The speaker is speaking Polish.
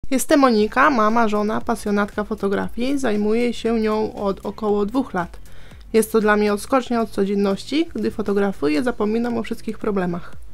Jestem Monika, mama, żona, pasjonatka fotografii. Zajmuję się nią od około 2 lat. Jest to dla mnie odskocznia od codzienności. Gdy fotografuję, zapominam o wszystkich problemach.